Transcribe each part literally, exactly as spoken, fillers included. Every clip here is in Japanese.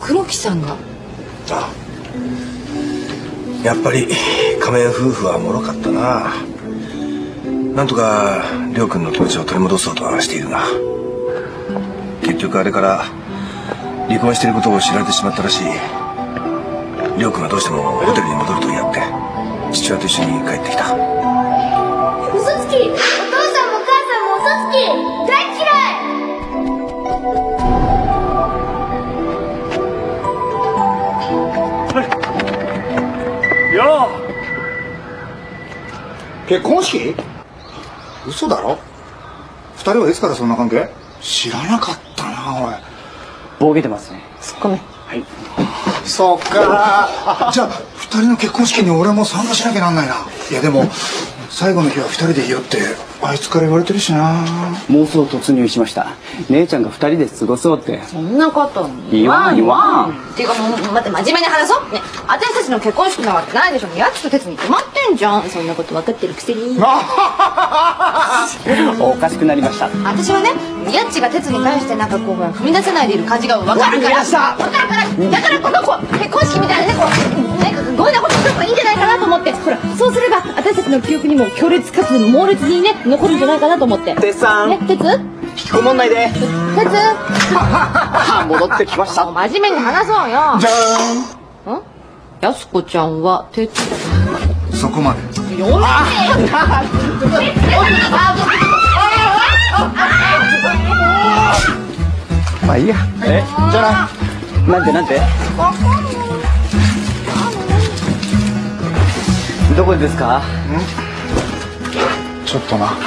黒木さんが？ ああ、やっぱり仮面夫婦は脆かったな。なんとか亮君の気持ちを取り戻そうとはしているが、結局あれから離婚していることを知られてしまったらしい。亮君はどうしてもホテルに戻ると言い合って父親と一緒に帰ってきた。 嘘つき、お父さんも母さんも嘘つき、大嫌い。 よう、結婚式？嘘だろ。二人はいつからそんな関係？知らなかったな。おい、 ボケてますね。 ツッコミ。 はい。 そっか。じゃあ二人の結婚式に俺も参加しなきゃなんないな。いやでも最後の日は二人でいいよってあいつから言われてるしな。 妄想突入しました。姉ちゃんが二人で過ごそうって。 そんなこと言わん言わん。 っていうかもう待って、真面目に話そうね。私たちの結婚式なわけないでしょ。やつと鉄に決まってんじゃん。そんなこと分かってるくせに。 おかしくなりました。 私はね、やっちが鉄に対してなんかこう踏み出せないでいる感じが分かるから。分かるから。だからこの子結婚式みたいなね、こうなんかごめんなことした方がいいんじゃないかなと思って。ほら、そうすれば私たちの記憶にも強烈かつ猛烈にね残るんじゃないかなと思って。 鉄さん。 ね、鉄？ 引きこもんないで。 鉄？ 戻ってきました。 真面目に話そうよ。 じゃーん。ん？やすこちゃんは鉄。 そこまで。 よーまあいいや。え、じゃあな。なんてなんて。どこですか？ ちょっとな。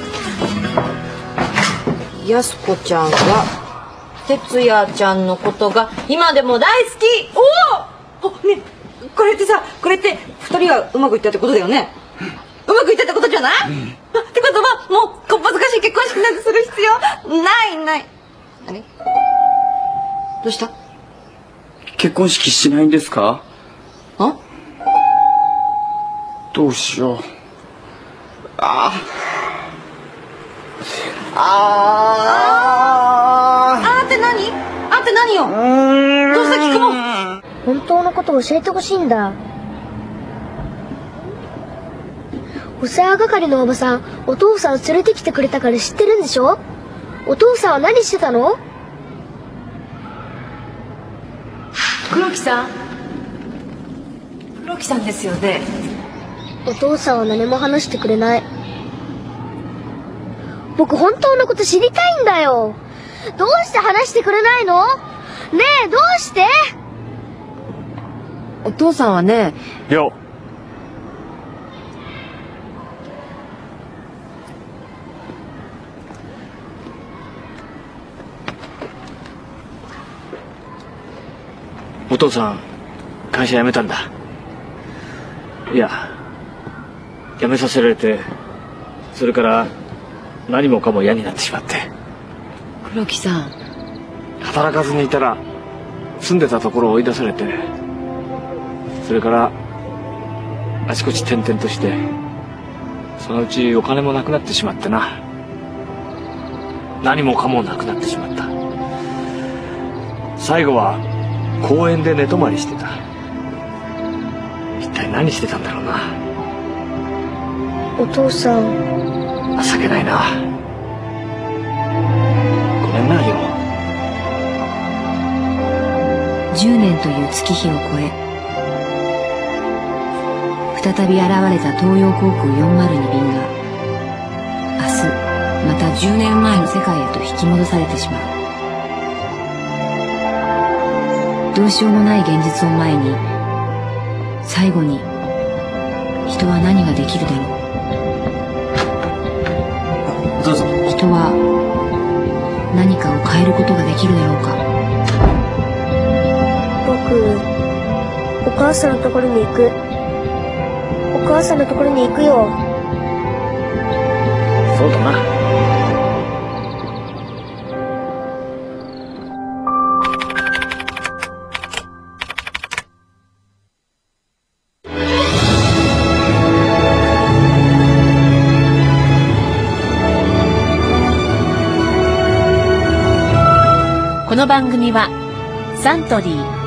やすこちゃんは哲也ちゃんのことが今でも大好き。おお、ね、これってさ、これって二人がうまくいったってことだよね。うまくいったってことじゃない？うん、ってことはもうこっぱずかしい結婚式なんてする必要ないない。あれ？どうした？ 結婚式しないんですか？ あ？ どうしよう。ああ。ああーって何？あって何よ？どうした菊も？ 本当のことを教えてほしいんだ。お世話係のおばさん、お父さんを連れてきてくれたから知ってるんでしょ？お父さんは何してたの？ 黒木さん、黒木さんですよね。 お父さんは何も話してくれない。僕本当のこと知りたいんだよ。どうして話してくれないの？ねえ、どうして？ お父さんはね、 よお父さん会社辞めたんだ。いや、辞めさせられて、それから何もかも嫌になってしまって。 黒木さん、 働かずにいたら住んでたところを追い出されて、それからあちこち転々として、そのうちお金もなくなってしまってな。何もかもなくなってしまった。最後は公園で寝泊まりしてた。一体何してたんだろうな。 お父さん、 情けないな。ごめんな、よ。 じゅうねんという月日を超え、再び現れた東洋航空よんまるに便が明日またじゅうねんまえの世界へと引き戻されてしまう。どうしようもない現実を前に、最後に人は何ができるだろう。 どうぞ。 人は何かを変えることができるだろうか。 僕、お母さんのところに行く。お母さんのところに行くよ。 そうだな。 この番組はサントリー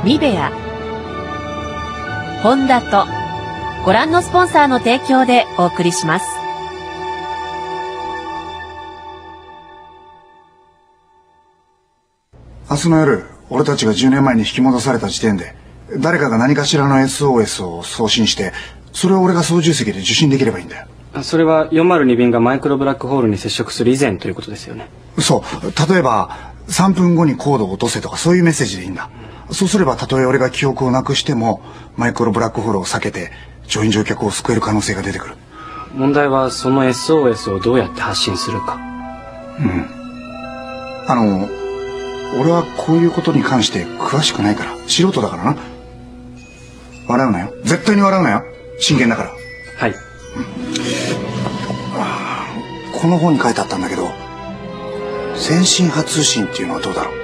ニベア、ホンダとご覧のスポンサーの提供でお送りします。 明日の夜、俺たちがじゅうねんまえに引き戻された時点で誰かが何かしらの エスオーエス を送信して、それを俺が操縦席で受信できればいいんだよ。 それはよんまるに便がマイクロブラックホールに接触する以前ということですよね。 そう。例えばさんぷんごにコードを落とせとか、そういうメッセージでいいんだ。そうすればたとえ俺が記憶をなくしてもマイクロブラックホールを避けて乗員乗客を救える可能性が出てくる。 問題はその エスオーエス をどうやって発信するか。 うん。あの俺はこういうことに関して詳しくないから、素人だからな。笑うなよ、絶対に笑うなよ、真剣だから。 はい、うん、 この本に書いてあったんだけど、先進波通信っていうのはどうだろう。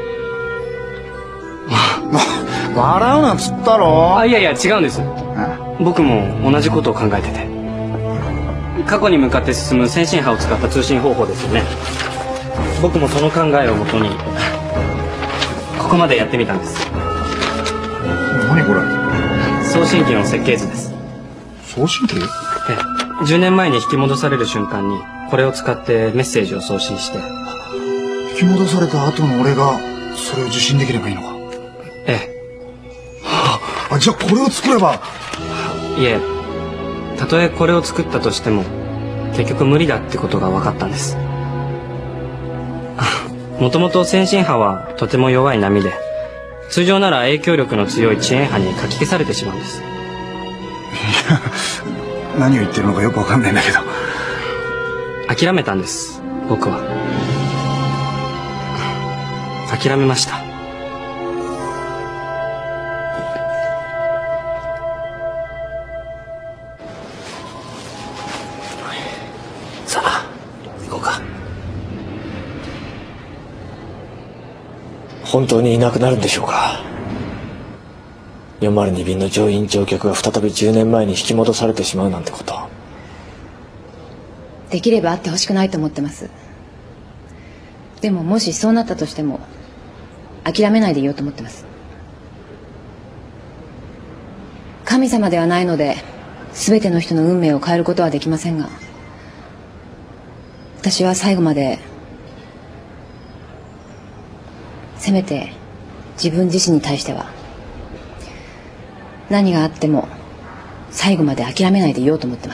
笑うなっつったろ。 あ、いやいや違うんです。僕も同じことを考えてて、過去に向かって進む先進波を使った通信方法ですよね。僕もその考えをもとにここまでやってみたんです。 何これ。 送信機の設計図です。 送信機？ええ、じゅうねんまえに引き戻される瞬間にこれを使ってメッセージを送信して、 引き戻された後の俺がそれを受信できればいいのか。 ええ。 あ、じゃあこれを作れば。 いえ、たとえこれを作ったとしても結局無理だってことが分かったんです。もともと先進波はとても弱い波で、通常なら影響力の強い遅延波にかき消されてしまうんです。 何を言ってるのかよくわかんないんだけど。 諦めたんです、僕は。諦めました。 さあ行こうか。本当にいなくなるんでしょうか。よんまるに便の乗員乗客が再びじゅうねんまえに引き戻されてしまうなんてこと。 できればあってほしくないと思ってます。でももしそうなったとしても諦めないでいようと思ってます。神様ではないので全ての人の運命を変えることはできませんが、私は最後まで、せめて自分自身に対しては何があっても最後まで諦めないでいようと思ってます。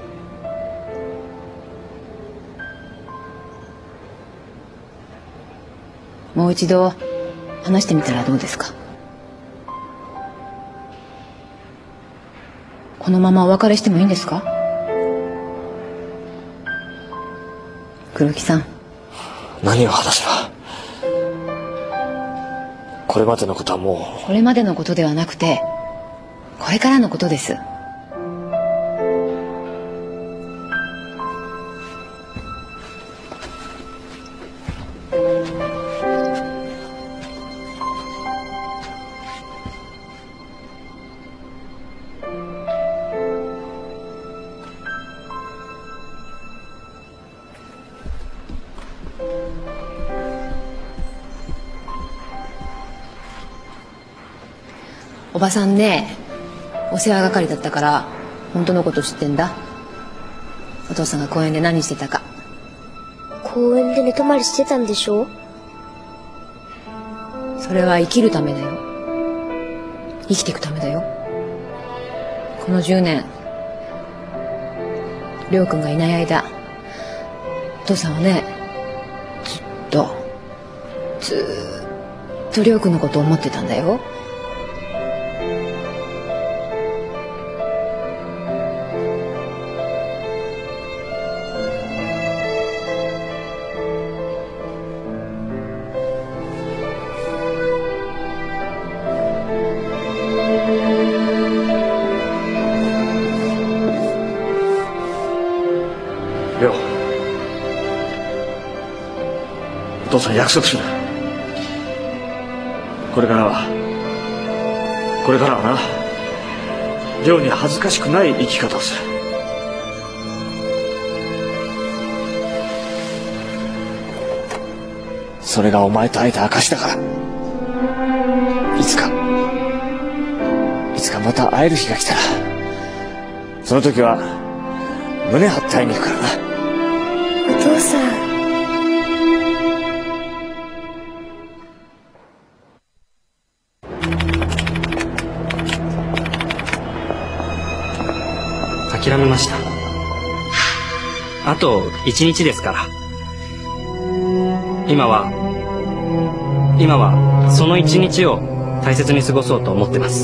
もう一度話してみたらどうですか。このままお別れしてもいいんですか。黒木さん。 何を話せば。これまでのことはもう。 これまでのことではなくてこれからのことです。おばさんね、お世話係だったから本当のこと知ってんだ。お父さんが公園で何してたか。 公園で寝泊まりしてたんでしょ。 それは生きるためだよ。生きていくためだよ。このじゅうねんりょうくんがいない間、お父さんはね、ずっとずーっとりょうくんのことを思ってたんだよ。 りょう、お父さん約束する。これからはこれからはな、りょうに恥ずかしくない生き方をする。それがお前と会えた証だから。いつかつかまた会える日が来たら、その時は胸張って会いに行くからな。 お父さん。 諦めました。あと一日ですから。今は今はその一日を大切に過ごそうと思ってます。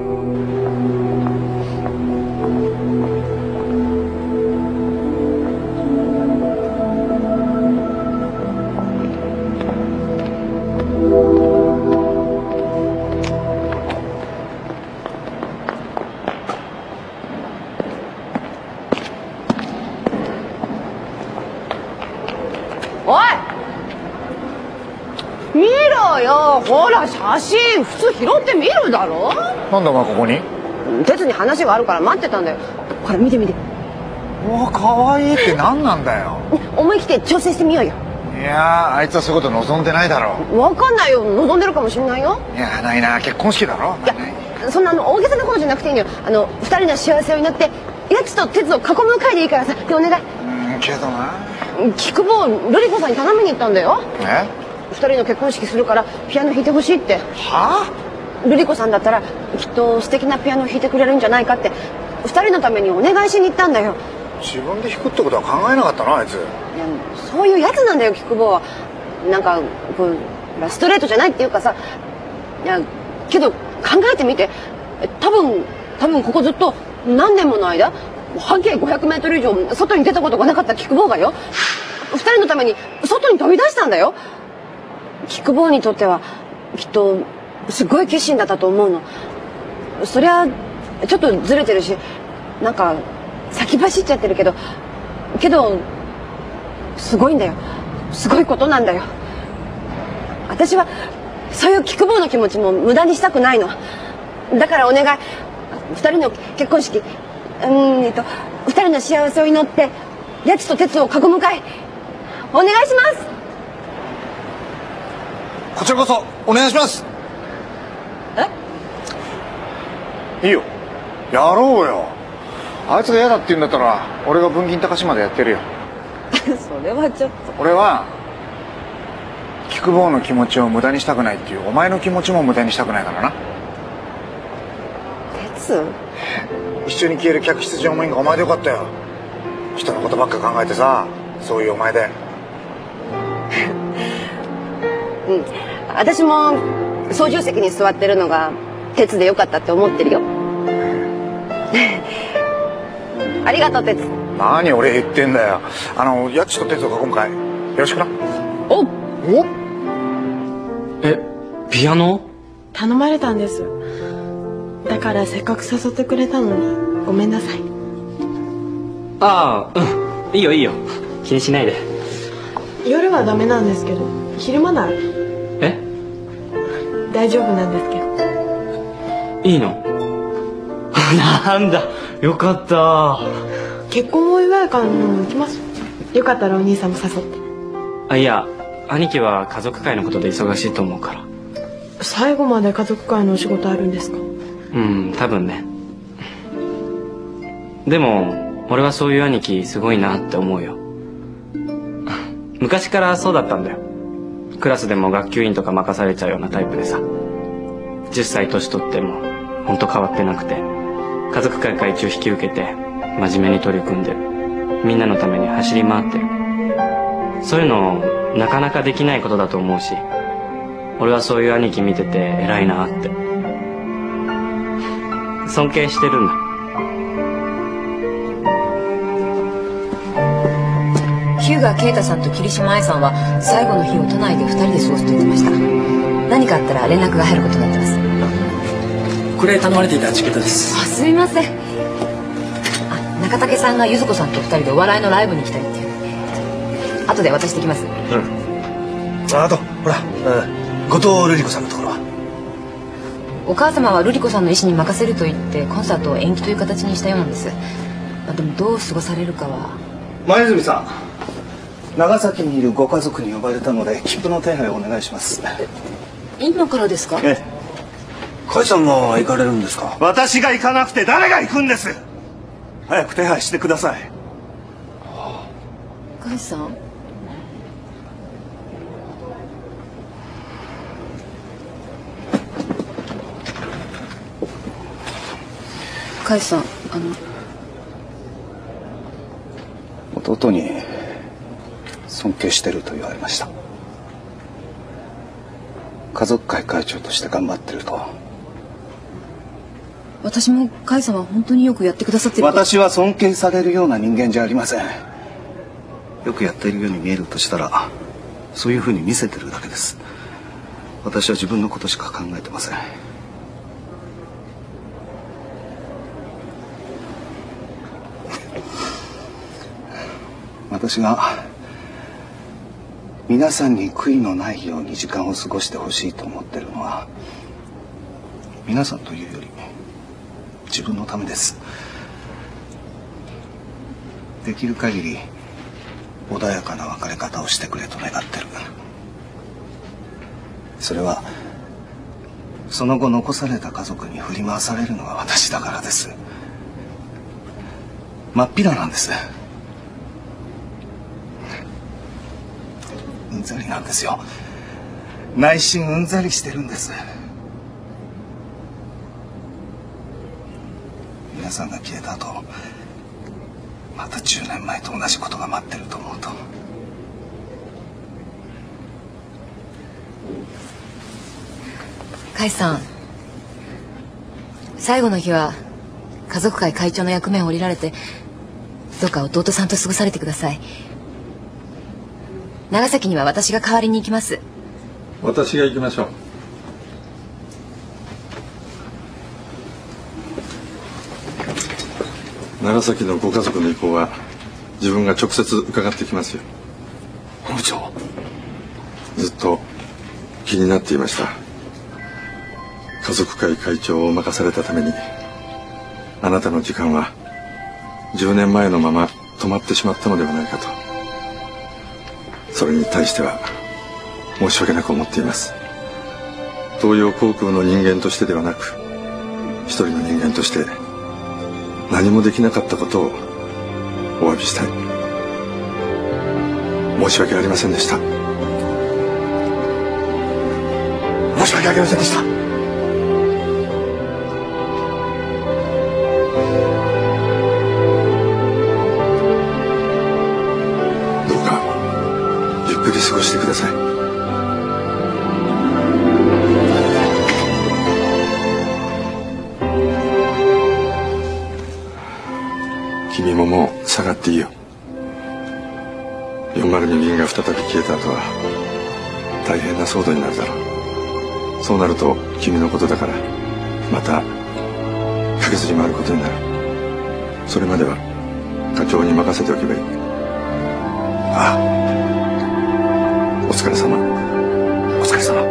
ほら写真普通拾ってみるだろ。 なんでお前ここに？ 哲に話があるから待ってたんだよ。ほら見て見て。 うわ可愛いって何なんだよ。 思い切って挑戦してみようよ。 いやあいつはそういうこと望んでないだろう。 分かんないよ、望んでるかもしれないよ。 いやないな、結婚式だろ。 いやそんなあの大げさなことじゃなくていいのよ。あの二人の幸せを祈ってやつと哲を囲む会でいいからさ。でお願い。 うんけどな。 菊坊瑠璃子さんに頼みに行ったんだよ。 え？ 二人の結婚式するからピアノ弾いてほしいって。 はあ？瑠璃子さんだったらきっと素敵なピアノを弾いてくれるんじゃないかって二人のためにお願いしに行ったんだよ。 自分で弾くってことは考えなかったなあいつ。いやそういうやつなんだよ菊坊は。なんかこうストレートじゃないっていうかさ。いやけど考えてみて。多分多分ここずっと何年もの間半径ごひゃくメートル以上外に出たことがなかった菊坊がよ、二人のために外に飛び出したんだよ。菊坊にとってはきっとすごい決心だったと思うの。そりゃちょっとずれてるしなんか先走っちゃってるけどけどすごいんだよ。すごいことなんだよ。私はそういう菊坊の気持ちも無駄にしたくないの。だからお願い、二人の結婚式、うーんえっと二人の幸せを祈ってやつと哲を囲む会お願いします。 こちらこそお願いします。え？いいよ、やろうよ。あいつが嫌だって言うんだったら俺が文銀高島でやってるよ。 それはちょっと。 俺は菊坊の気持ちを無駄にしたくないっていうお前の気持ちも無駄にしたくないからな。 哲？ 一緒に消える客室乗務員がお前でよかったよ。人のことばっか考えてさ、そういうお前で。 うん、私も操縦席に座ってるのが哲でよかったって思ってるよ。ありがとう哲。 何俺言ってんだよ。あのやっちと哲を囲む会よろしくな。 おおえピアノ？ 頼まれたんです。だからせっかく誘ってくれたのにごめんなさい。 ああうんいいよいいよ気にしないで。 夜はダメなんですけど昼間なら。 え？ 大丈夫なんですけど。 いいの？なんだよかった。 結婚お祝い会の方も行きます。よかったらお兄さんも誘って。 あいや兄貴は家族会のことで忙しいと思うから。 最後まで家族会のお仕事あるんですか？ うん多分ね。でも俺はそういう兄貴すごいなって思うよ。昔からそうだったんだよ。クラスでも学級委員とか任されちゃうようなタイプでさ、じゅっさい年取ってもほんと変わってなくて、家族会会長引き受けて真面目に取り組んでる。みんなのために走り回ってる。そういうのなかなかできないことだと思うし、俺はそういう兄貴見てて偉いなって尊敬してるんだ。 日向啓太さんと桐島愛さんは最後の日を都内でふたりで過ごすと言ってました。何かあったら連絡が入ることになってます。 これ頼まれていたチケットです。 あ、すみません。あ、中竹さんが柚子子さんとふたりでお笑いのライブに行きたいっていう。後で渡してきます。うん。 あとほら、うん、後藤瑠璃子さんのところは。 お母様は瑠璃子さんの意思に任せると言ってコンサートを延期という形にしたようなんです。まあ、でもどう過ごされるかは。 前泉さん、長崎にいるご家族に呼ばれたので切符の手配をお願いします。 今からですか？ ええ、 甲斐さんが行かれるんですか？ 私が行かなくて誰が行くんです。早く手配してください。 甲斐さん、甲斐さん、あの弟に尊敬してると言われました。家族会会長として頑張ってると。 私も甲斐さんは本当によくやってくださってる。 私は尊敬されるような人間じゃありません。よくやっているように見えるとしたらそういうふうに見せてるだけです。私は自分のことしか考えてません。私が皆さんに悔いのないように時間を過ごしてほしいと思ってるのは皆さんというより自分のためです。できる限り穏やかな別れ方をしてくれと願ってる。それはその後残された家族に振り回されるのが私だからです。真っ平なんです。うんざりなんですよ。内心うんざりしてるんです。皆さんが消えた後またじゅうねんまえと同じことが待ってると思うと甲斐さん、最後の日は家族会会長の役目を降りられてどうか弟さんと過ごされてください。長崎には私が代わりに行きます。 私が行きましょう。長崎のご家族の意向は自分が直接伺ってきますよ。 部長、 ずっと気になっていました。家族会会長を任されたためにあなたの時間はじゅうねんまえのまま止まってしまったのではないかと。それに対しては申し訳なく思っています。東洋航空の人間としてではなく一人の人間として何もできなかったことをお詫びしたい。申し訳ありませんでした。 申し訳ありませんでした。 どうかゆっくり過ごしてください。君ももう下がっていいよ。よんまるに便が再び消えた後は大変な騒動になるだろう。そうなると君のことだからまた駆けずり回ることになる。それまでは課長に任せておけばいい。ああ、お疲れ様。 お疲れ様。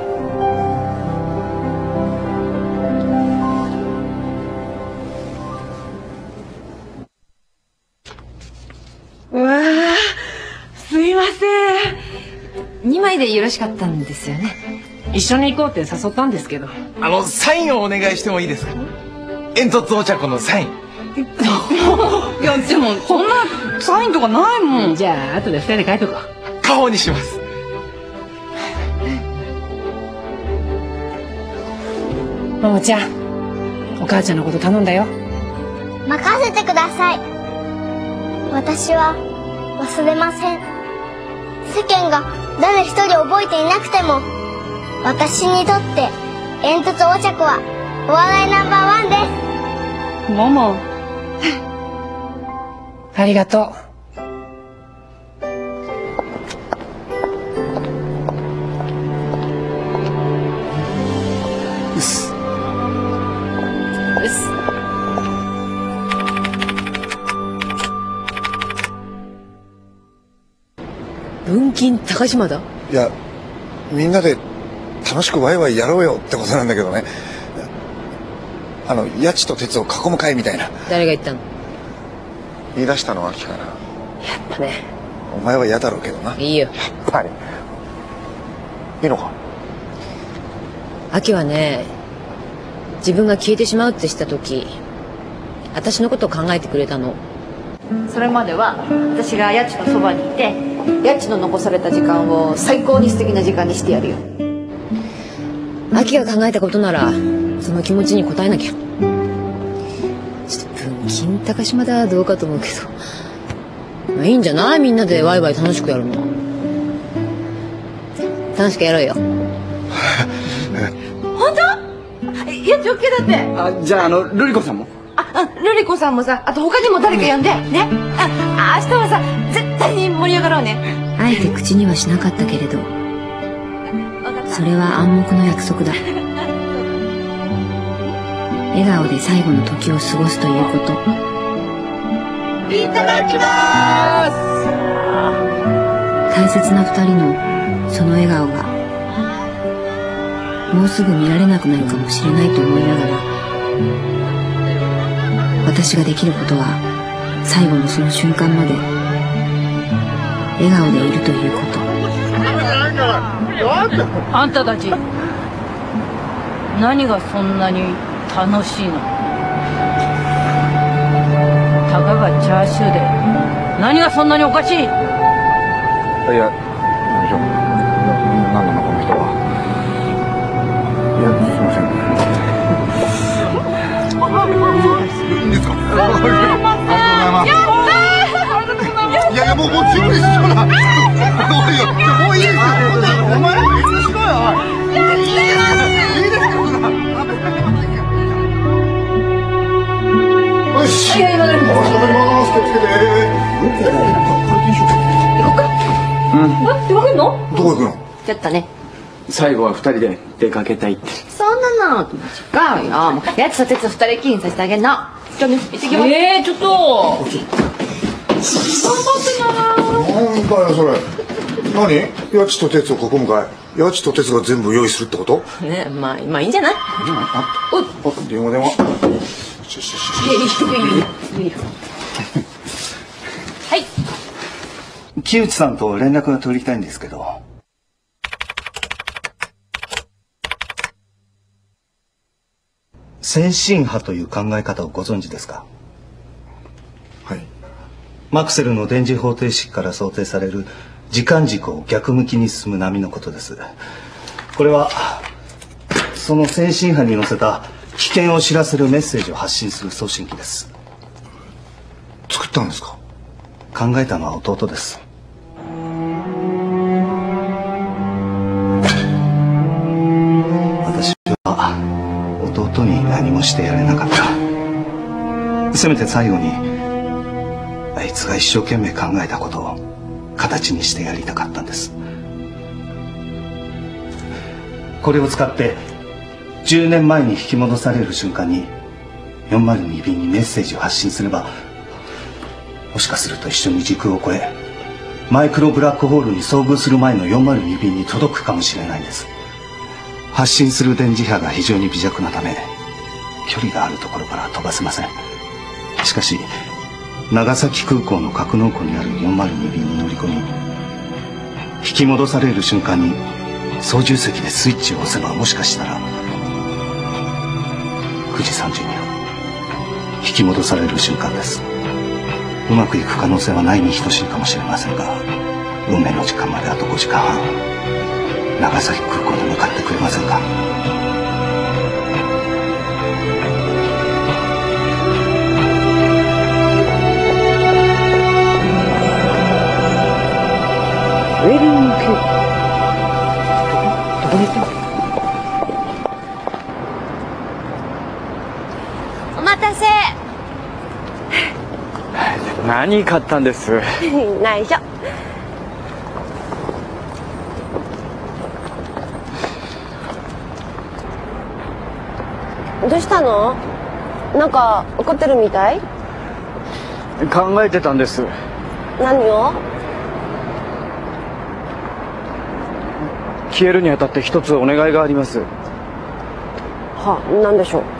うわー、すいません。 にまいでよろしかったんですよね。 一緒に行こうって誘ったんですけど。 あのサインをお願いしてもいいですか？煙突お茶子のサイン。 いやでもそんなサインとかないもん。じゃあ後で二人で書いとこう。 顔にします。 ももちゃん、お母ちゃんのこと頼んだよ。 任せてください。私は忘れません。世間が誰一人覚えていなくても私にとって煙突お茶子はお笑いナンバーワンです。 ももありがとう。 うっす。 うっす。 文金高島だ。 いやみんなで楽しくワイワイやろうよってことなんだけどね。あの八千と鉄を囲む会みたいな。 誰が言ったの？ 言い出したのは秋かな。 やっぱね。 お前は嫌だろうけどな。 いいよ。 やっぱりいいのか。 秋はね、 自分が消えてしまうって知った時私のことを考えてくれたの。 それまでは私がヤチのそばにいてヤチの残された時間を最高に素敵な時間にしてやるよ。 アキが考えたことならその気持ちに応えなきゃ。ちょっと分金高島だどうかと思うけど、まあ、いいんじゃない？みんなでワイワイ楽しくやるの。楽しくやろうよ。 本当？ヤチ オーケー だって。 あ、じゃああのルリ子さんも？ あ、ルリ子さんもさ、あと他にも誰か呼んでね。あ、明日はさ絶対に盛り上がろうね。 あえて口にはしなかったけれどそれは暗黙の約束だ。笑顔で最後の時を過ごすということ。 いただきます。 大切な二人のその笑顔がもうすぐ見られなくなるかもしれないと思いながら、私ができることは最後のその瞬間まで笑顔でいるということ。 あんたたち何がそんなに楽しいの？たかがチャーシューで何がそんなにおかしい？いや、 何でしょう。何なのこの人は。いや、すいません。いいんですか？ありがとうございます。やったー！いやいや、もうもう準備しろな。もういいよ。もういいですよ。お前らも別にしろよ。いいですよ。いいですよ。よし。はい、戻ります。戻ります。気をつけて。 行こうか。うん。え、出かけるの？ どこ行くの？ ちょっとね。 最後は二人で出かけたいって。 そんなの違うよ。もうやつと鉄を二人きりにさせてあげるの。じゃあね、行ってきます。 えー、ちょっと頑張ってな。 なんだよそれ。何？ヤチと鉄を囲むかい？ヤチと鉄が全部用意するってこと？ ね、まあまあいいんじゃない？ あ、おい、電話電話。しししし。 いいよいいよ。はい。 木内さんと連絡が取りたいんですけど。先進波という考え方をご存知ですか？ はい。 マクセルの電磁方程式から想定される時間軸を逆向きに進む波のことです。これはその先進波に乗せた危険を知らせるメッセージを発信する送信機です。 作ったんですか？ 考えたのは弟です。私は弟に何もしてやれなかった。せめて最後にあいつが一生懸命考えたことを形にしてやりたかったんです。これを使ってじゅうねんまえに引き戻される瞬間によんまるに便にメッセージを発信すれば、もしかすると一緒に時空を超えマイクロブラックホールに遭遇する前のよんまるに便に届くかもしれないんです。発信する電磁波が非常に微弱なため距離があるところから飛ばせません。しかし長崎空港の格納庫にあるよんまるに便に乗り込み、引き戻される瞬間に操縦席でスイッチを押せば、もしかしたらくじさんじゅうにふん引き戻される瞬間です。うまくいく可能性はないに等しいかもしれませんが、運命の時間まであとごじかんはん、長崎空港に向かってくれませんか？ ウェディングケーキ。どこに行ったの？お待たせ。 何買ったんです？ 内緒。どうしたの？なんか怒ってるみたい？ 考えてたんです。 何を？ 消えるにあたって一つお願いがあります。 は、何でしょう？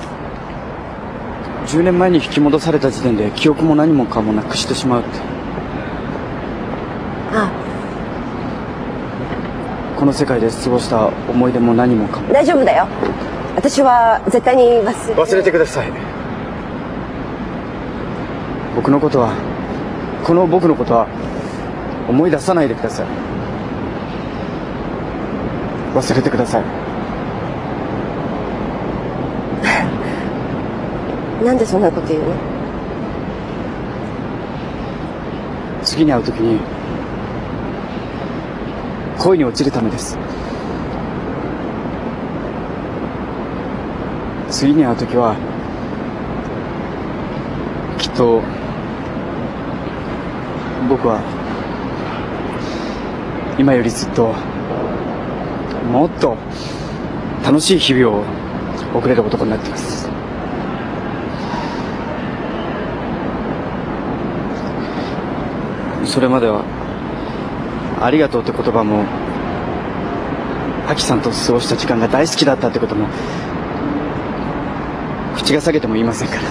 じゅうねんまえに引き戻された時点で記憶も何もかもなくしてしまうって。 あ、 この世界で過ごした思い出も何もかも。 大丈夫だよ。 私は絶対に忘れ忘れてください。僕のことはこの僕のことは思い出さないでください。忘れてください。 なんでそんなこと言うの？ 次に会うときに恋に落ちるためです。次に会うときはきっと僕は今よりずっともっと楽しい日々を送れる男になっています。それまではありがとうって言葉もアキさんと過ごした時間が大好きだったってことも口が裂けても言いませんから。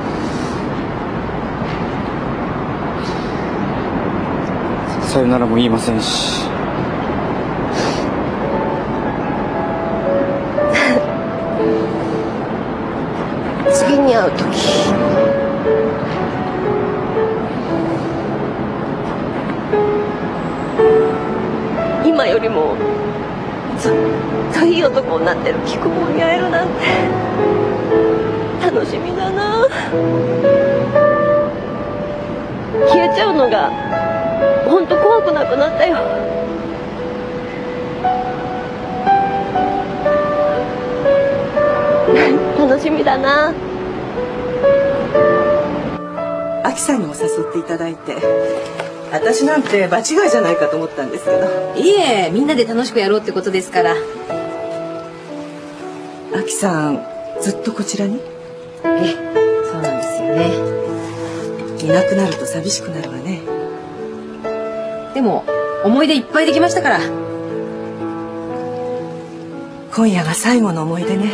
さよならも言いませんし。 次に会う時今よりもずっといい男になってる菊坊に会えるなんて楽しみだな。消えちゃうのが本当怖くなくなったよ。楽しみだな。 アキさんにも誘っていただいて、私なんて場違いじゃないかと思ったんですけど。 いえ、みんなで楽しくやろうってことですから。 アキさんずっとこちらに？ ええ、そうなんですよね。 いなくなると寂しくなるわね。 でも思い出いっぱいできましたから。 今夜が最後の思い出ね。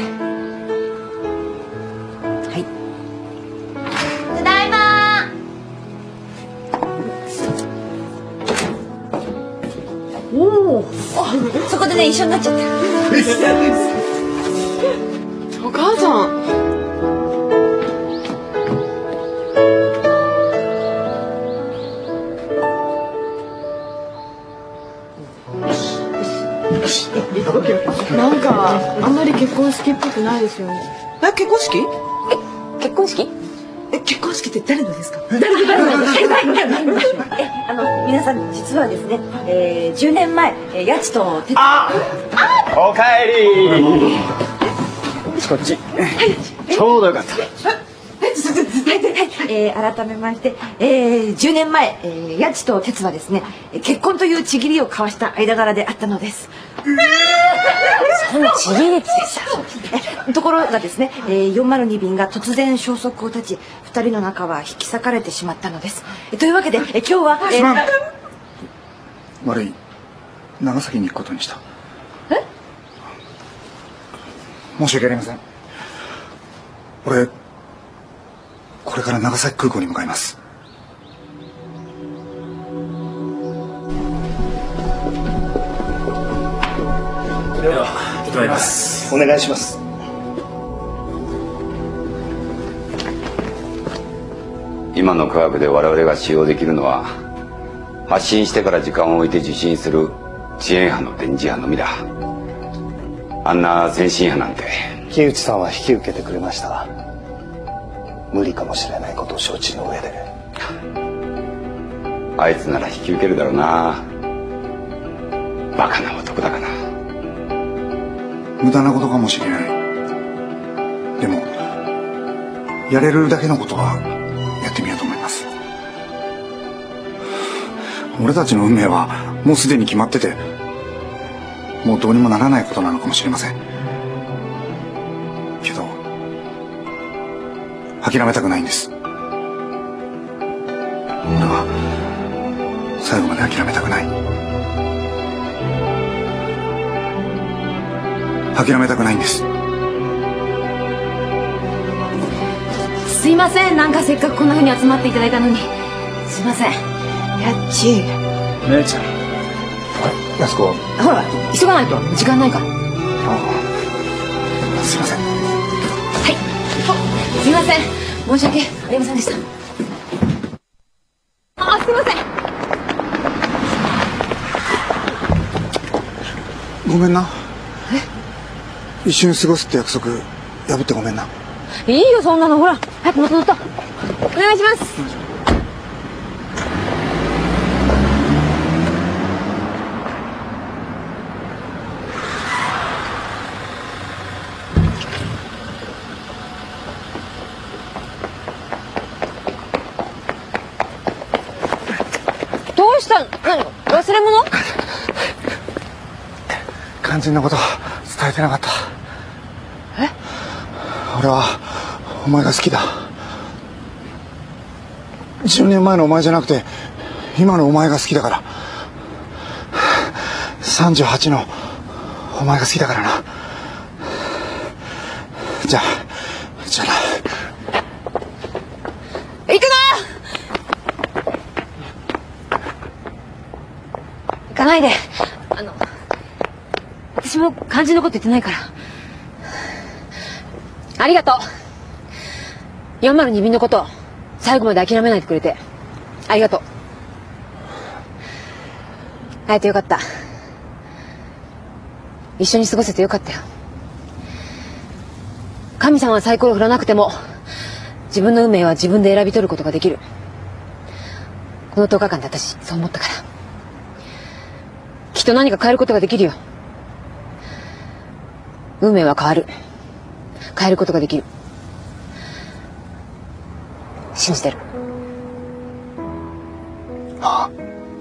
はい。 ただいまー。おお、そこでね一緒になっちゃった。 お母さん。なんかあんまり結婚式っぽくないですよね。 あ、結婚式？ え、結婚式？ え、結婚式って誰のですか？ 誰の誰の誰のえ、あの皆さん実はですね、えー、じゅうねんまえ、えー、やちとてつあおかえりこっち、ちょうどよかった。 えー、改めまして、えー、じゅうねんまえ、えー、やちとてつはですね、結婚というちぎりを交わした間柄であったのです。 そんなちぎりってさ。 ところがですね、えー、よんまるに便が突然消息を絶ち、二人の仲は引き裂かれてしまったのです。えというわけで、え今日は、えー、 すまん悪い、長崎に行くことにした。 え？ 申し訳ありません。俺これから長崎空港に向かいます。 では行ってまいります。お願いします。 今の科学で我々が使用できるのは発信してから時間を置いて受信する遅延波の電磁波のみだ。あんな先進波なんて。 木内さんは引き受けてくれました。無理かもしれないことを承知の上で。 あいつなら引き受けるだろうな。バカな男だから。 無駄なことかもしれない。でもやれるだけのことはやってみようと思います。俺たちの運命はもうすでに決まってて、もうどうにもならないことなのかもしれませんけど、諦めたくないんです。俺は最後まで諦めたくない。諦めたくないんです。 すいません、なんかせっかくこんな風に集まっていただいたのにすいません。やっち姉ちゃん。安子。 ほら急がないと時間ないから。 ああ、すいません。 申し訳ありませんでした。あ、すいません。 ごめんな。一緒に過ごすって約束破ってごめんな。 いいよそんなの。ほら早く乗った乗った。お願いします。どうしたの？何？忘れ物？ 肝心なこと伝えてなかった。 え？ 俺はお前が好きだ。じゅうねんまえのお前じゃなくて今のお前が好きだから。さんじゅうはちのお前が好きだからな。じゃあじゃあな。 行くな！行かないで。あの私も肝心のこと言ってないから。ありがとう。よんまるに便のこと最後まで諦めないでくれてありがとう。会えてよかった。一緒に過ごせてよかったよ。神様はサイコロ振らなくても自分の運命は自分で選び取ることができる。このとおかかんで私そう思ったから。きっと何か変えることができるよ。運命は変わる。変えることができる。信じてる。 ああ。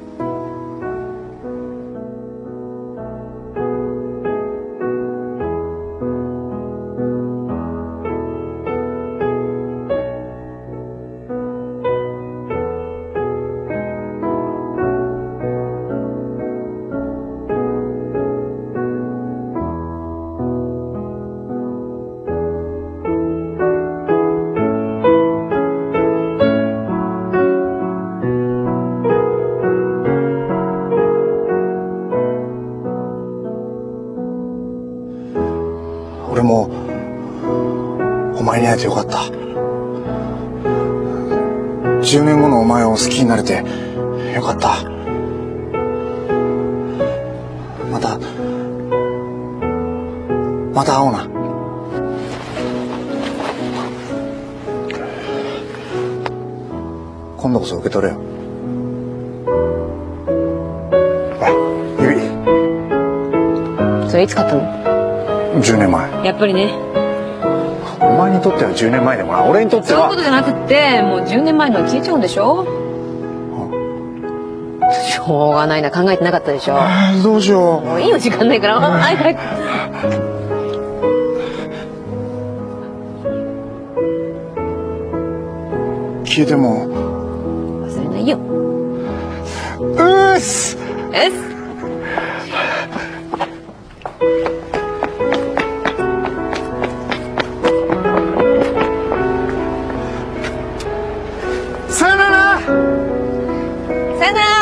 俺もお前に会えてよかった。じゅうねんごのお前を好きになれてよかった。またまた会おうな。今度こそ受け取れよ。ほら指。 それいつ買ったの？ じゅうねんまえ。 やっぱりね。 お前にとってはじゅうねんまえでもな、俺にとっては。 そういうことじゃなくってもうじゅうねんまえのは消えちゃうんでしょ。しょうがないな。考えてなかったでしょ。 どうしよう。 もういいよ時間ないから。はいはい。 消えても忘れないよ。 うっすえっす。 さよなら。 さよなら。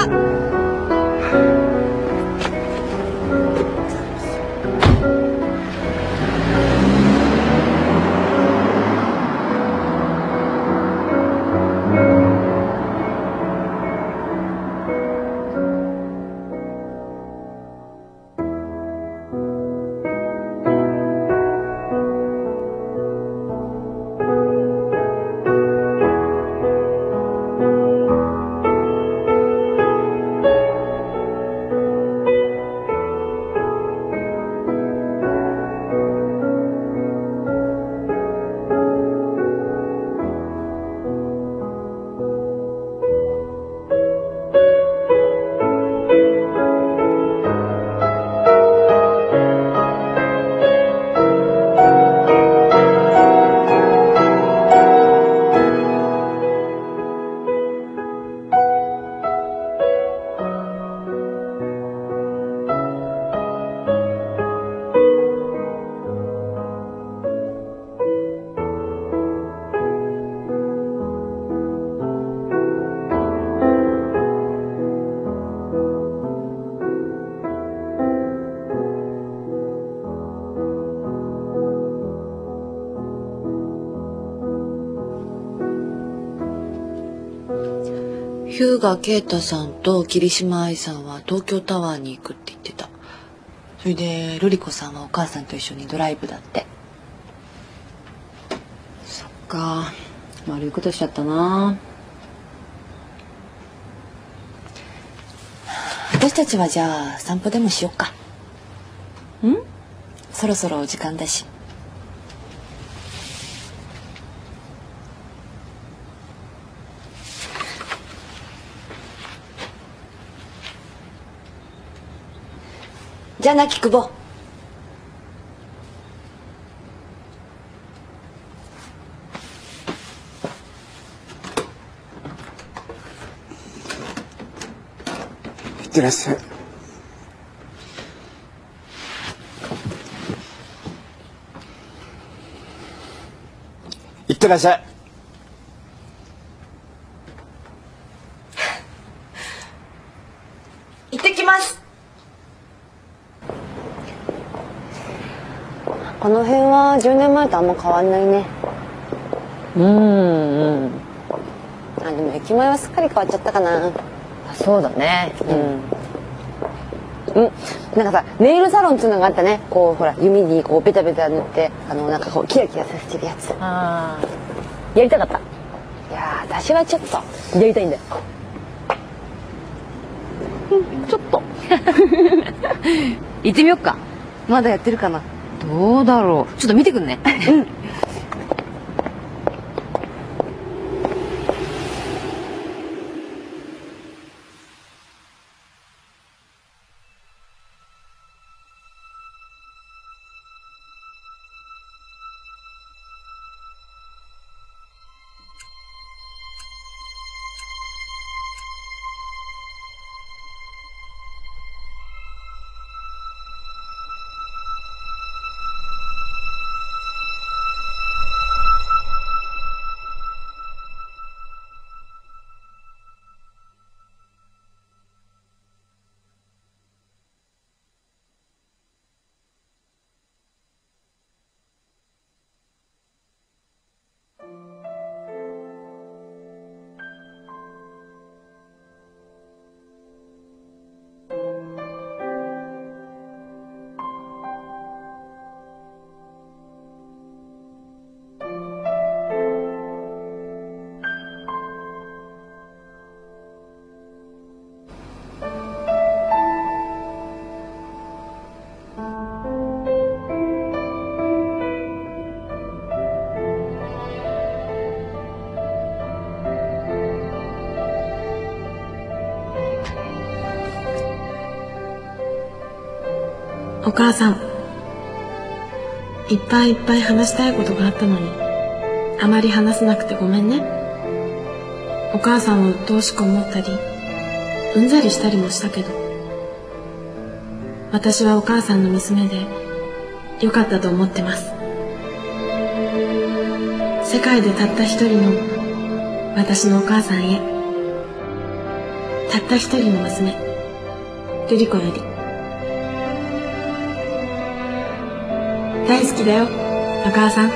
日向啓太さんと桐島愛さんは東京タワーに行くって言ってた。それで瑠璃子さんはお母さんと一緒にドライブだって。そっか、悪いことしちゃったな。私たちはじゃあ散歩でもしよっか。ん？そろそろお時間だし。じゃあな、菊坊。 いってらっしゃい。いってらっしゃい。 行ってきます。 この辺はじゅうねんまえとあんま変わんないね。 うんうん。 あ、でも駅前はすっかり変わっちゃったかな。 そうだね。 うん。うん。なんかさ、ネイルサロンっていうのがあったね。こうほら指にこうベタベタ塗って、あのなんかこうキラキラさせてるやつ。 ああ。やりたかった。 いやー、私はちょっとやりたいんだよ。うん、ちょっと。 行ってみよっか。 まだやってるかな。 どうだろう。ちょっと見てくんね。うん。 お母さん、いっぱいいっぱい話したいことがあったのにあまり話せなくてごめんね。お母さんを鬱陶しく思ったりうんざりしたりもしたけど、私はお母さんの娘でよかったと思ってます。世界でたった一人の私のお母さんへ、たった一人の娘瑠璃子より、大好きだよ、お母さん。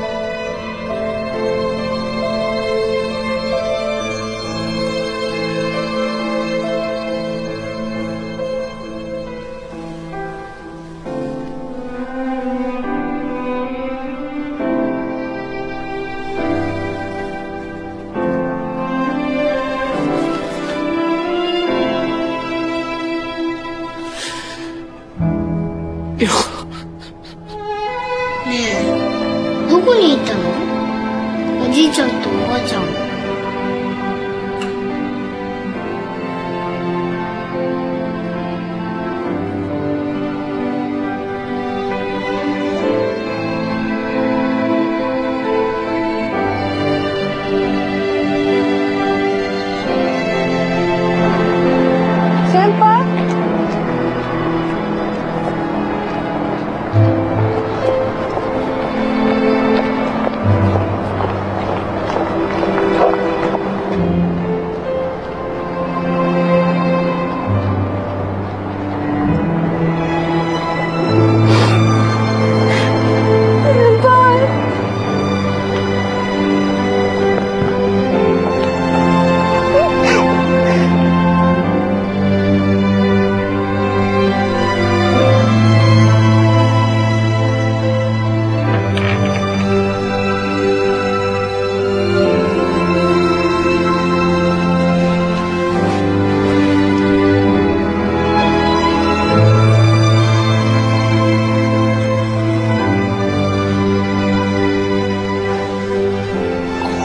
ねえ、どこに行ったの？おじいちゃんとおばあちゃん。 先輩？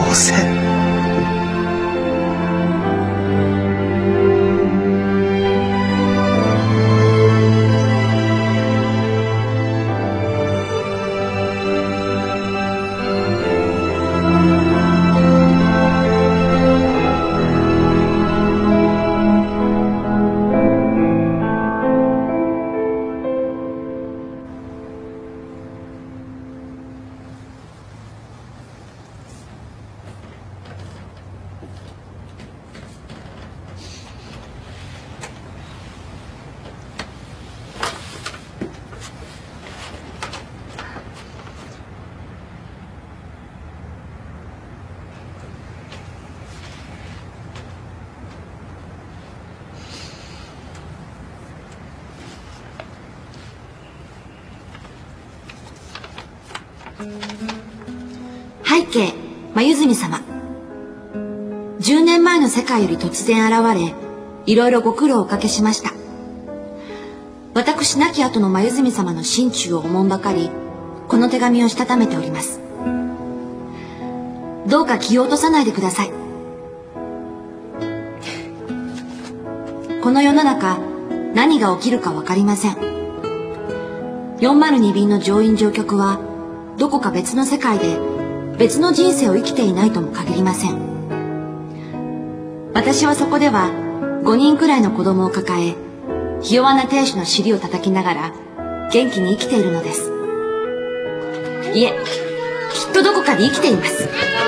うせ。 背景、眉住様。じゅうねんまえの世界より突然現れ、いろいろご苦労をおかけしました。私亡き後の眉住様の心中をおもんばかり、この手紙をしたためております。どうか気を落とさないでください。この世の中、何が起きるかわかりません。よんまるに便の乗員乗客は、どこか別の世界で別の人生を生きていないとも限りません。私はそこではごにんくらいの子供を抱え、ひ弱な亭主の尻を叩きながら元気に生きているのです。いえ、きっとどこかで生きています。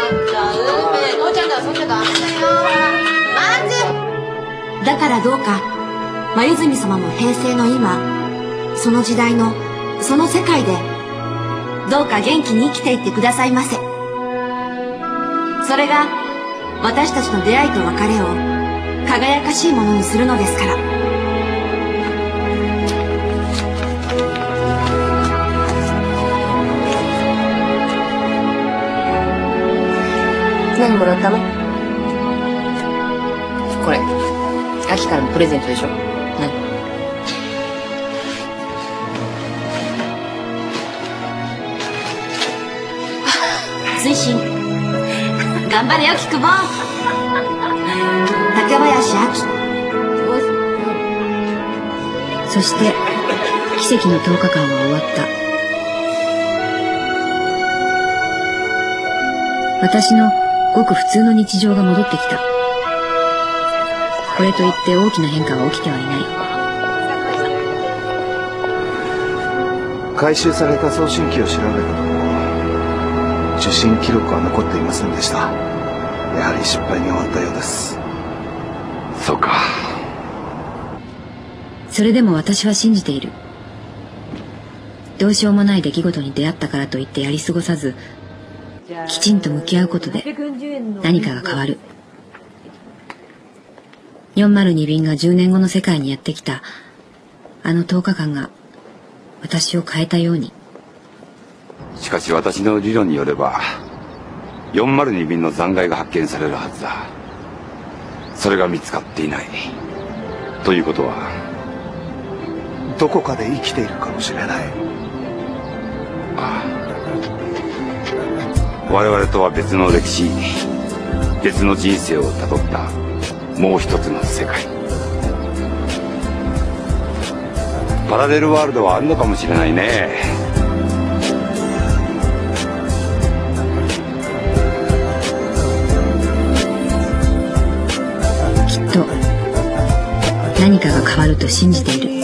だからどうか眉住様も平成の今、その時代のその世界でどうか元気に生きていってくださいませ。それが私たちの出会いと別れを輝かしいものにするのですから。 何もらったの？これ秋からのプレゼントでしょ。何？ 推進。頑張れよ菊坊。竹林亜希。 そして奇跡のとおかかんは終わった。私のごく普通の日常が戻ってきた。これといって大きな変化は起きてはいない。回収された送信機を調べたところ、受信記録は残っていませんでした。やはり失敗に終わったようです。 そうか。 それでも私は信じている。どうしようもない出来事に出会ったからといってやり過ごさず、きちんと向き合うことで何かが変わる。よんまるに便がじゅうねんごの世界にやってきたあのとおかかんが私を変えたように。 しかし私の理論によればよんまるに便の残骸が発見されるはずだ。それが見つかっていないということは、 どこかで生きているかもしれない。 ああ、我々とは別の歴史、別の人生をたどったもう一つの世界。パラレルワールドはあるのかもしれないね。 きっと何かが変わると信じている。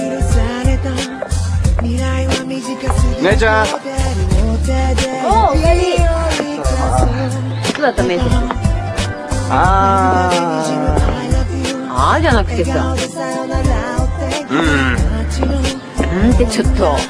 姉ちゃん。 おお、おかえり。どうだった面接？あーあーじゃなくてさ、うんなんてちょっと。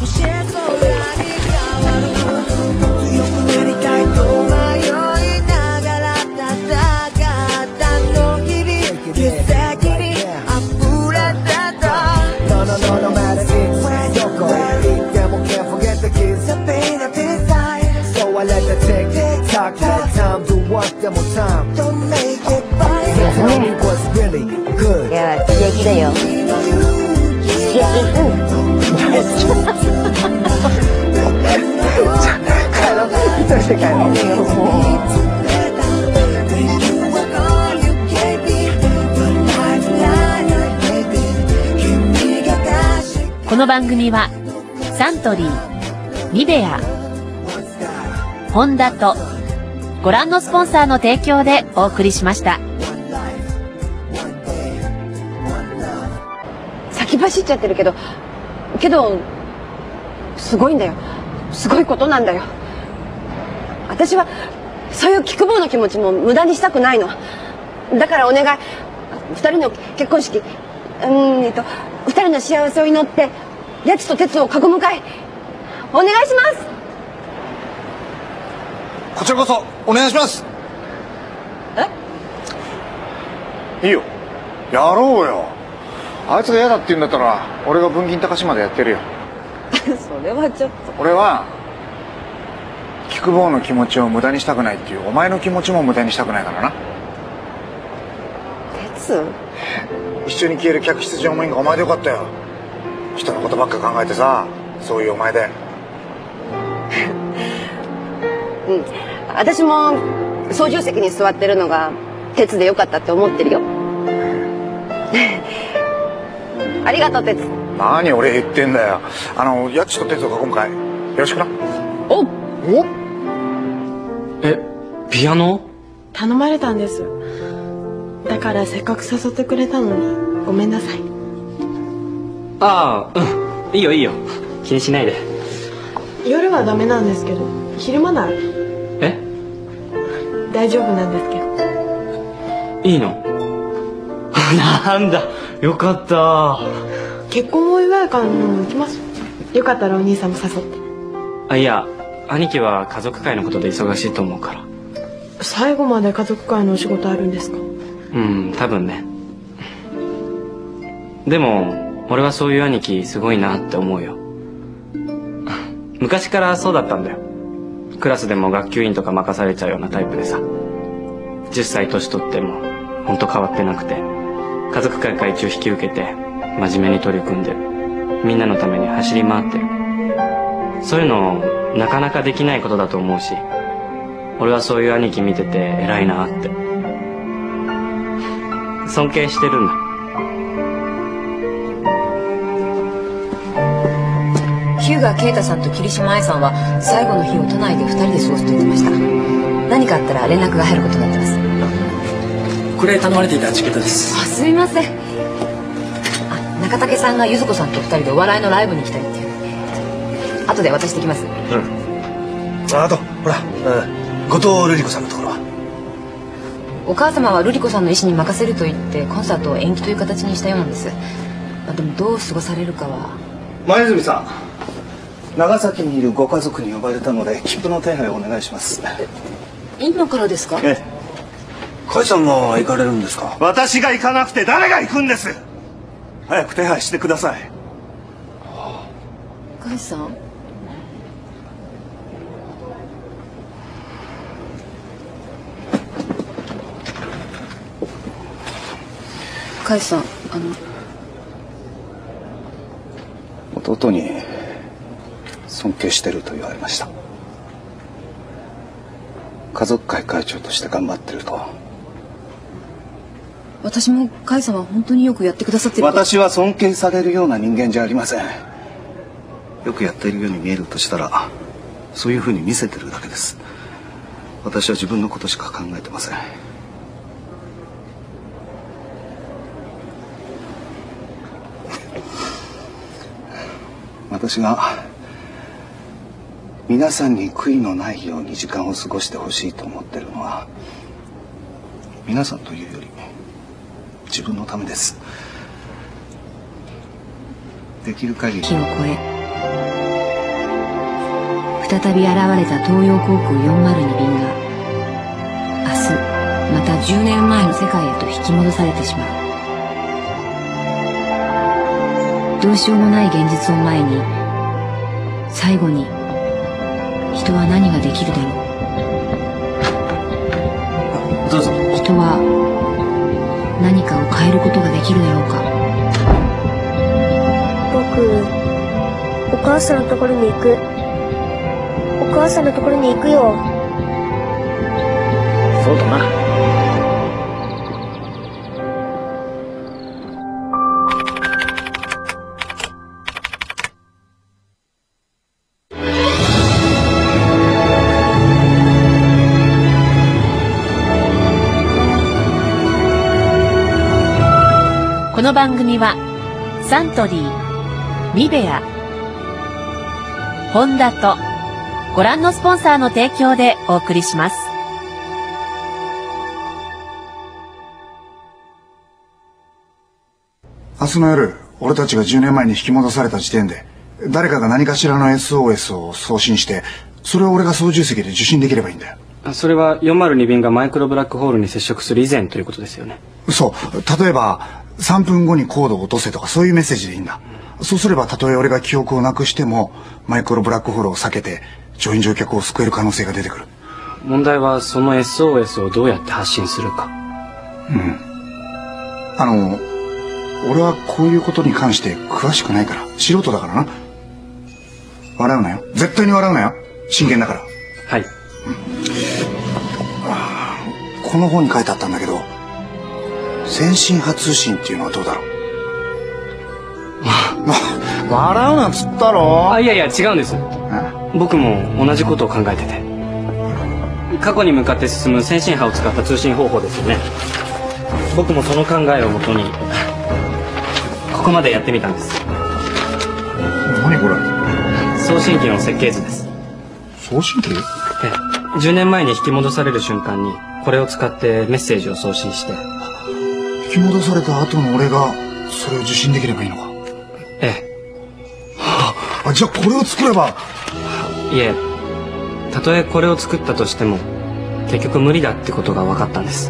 いや、刺激だよ。刺激。じゃあ、帰ろう。一人で帰ろう。 の番組はサントリー、リベア、ホンダとご覧のスポンサーの提供でお送りしました。 先走っちゃってるけどけどすごいんだよ。すごいことなんだよ。私はそういう菊坊の気持ちも無駄にしたくないの。だからお願い、二人の結婚式、うーんえっと二人の幸せを祈ってやつと鉄を囲む会お願いします。 こちらこそお願いします。え？いいよ、やろうよ。あいつが嫌だって言うんだったら俺が文銀高島でやってるよ。 それはちょっと。 俺は菊坊の気持ちを無駄にしたくないっていうお前の気持ちも無駄にしたくないからな。 鉄？ 一緒に消える客室乗務員がお前でよかったよ。人のことばっか考えてさ、そういうお前で。 うん、私も操縦席に座ってるのが鉄でよかったって思ってるよ。ありがとう鉄。 何俺言ってんだよ。あのやっちと鉄を囲む会よろしくな。 おおえ、ピアノ？ 頼まれたんです。だからせっかく誘ってくれたのにごめんなさい。 ああ、うん、いいよいいよ、気にしないで。 夜はダメなんですけど昼間ならえ？ 大丈夫なんですけど。 いいの？なんだ、よかった。 結婚お祝い会も行きます。よかったらお兄さんも誘って。 あ、いや、兄貴は家族会のことで忙しいと思うから。 最後まで家族会のお仕事あるんですか？ うん、多分ね。でも俺はそういう兄貴すごいなって思うよ。昔からそうだったんだよ。クラスでも学級委員とか任されちゃうようなタイプでさ、じゅっさい年取ってもほんと変わってなくて、家族会会長引き受けて真面目に取り組んでる。みんなのために走り回ってる。そういうのなかなかできないことだと思うし、俺はそういう兄貴見てて偉いなって尊敬してるんだ。 日向啓太さんと桐島愛さんは最後の日を都内でふたりで過ごすと言ってました。何かあったら連絡が入ることになってます。 これ頼まれていたチケットです。 あ、すみません。あ、中竹さんが柚子子さんとふたりでお笑いのライブに行きたいっていう。後で渡してきます。うん。 あとほら、うん、後藤瑠璃子さんのところは。 お母様は瑠璃子さんの意思に任せると言ってコンサートを延期という形にしたようなんです。まあ、でもどう過ごされるかは。 前泉さん、長崎にいるご家族に呼ばれたので切符の手配をお願いします。 今からですか？ ええ。 甲斐さんが行かれるんですか？ 私が行かなくて誰が行くんです。早く手配してください。 甲斐さん、甲斐さん、あの弟に尊敬してると言われました。家族会会長として頑張ってると。 私も甲斐さんは本当によくやってくださってる。 私は尊敬されるような人間じゃありません。よくやっているように見えるとしたらそういうふうに見せてるだけです。私は自分のことしか考えてません。私が皆さんに悔いのないように時間を過ごしてほしいと思ってるのは皆さんというより自分のためです。できる限り日を越え再び現れた東洋航空よんまるに便が明日またじゅうねんまえの世界へと引き戻されてしまう。どうしようもない現実を前に最後に人は何ができるだろう。 どうぞ。 人は何かを変えることができるだろうか。 僕お母さんのところに行く。お母さんのところに行くよ。 そうだな。 この番組はサントリー、リベア、ホンダとご覧のスポンサーの提供でお送りします。 明日の夜、俺たちがじゅうねんまえに引き戻された時点で誰かが何かしらの エスオーエス を送信して、それを俺が操縦席で受信できればいいんだよ。 それはよんまるに便がマイクロブラックホールに接触する以前ということですよね。 そう。例えばさんぷんごにコードを落とせとか、そういうメッセージでいいんだ。そうすればたとえ俺が記憶をなくしてもマイクロブラックホールを避けて乗員乗客を救える可能性が出てくる。 問題はその エスオーエス をどうやって発信するか。 うんあの俺はこういうことに関して詳しくないから、素人だからな。笑うなよ、絶対に笑うなよ、真剣だから。 はい、うん、 この本に書いてあったんだけど、先進波通信っていうのはどうだろう。笑うなっつったろ。 あ、いやいや違うんです。僕も同じことを考えてて、過去に向かって進む先進波を使った通信方法ですよね。僕もその考えをもとにここまでやってみたんです。 何これ。 送信機の設計図です。 送信機？ ええ、じゅうねんまえに引き戻される瞬間にこれを使ってメッセージを送信して、 引き戻された後の俺がそれを受信できればいいのか。 ええ、はあ、じゃあこれを作れば。 いえ、たとえこれを作ったとしても結局無理だってことが分かったんです。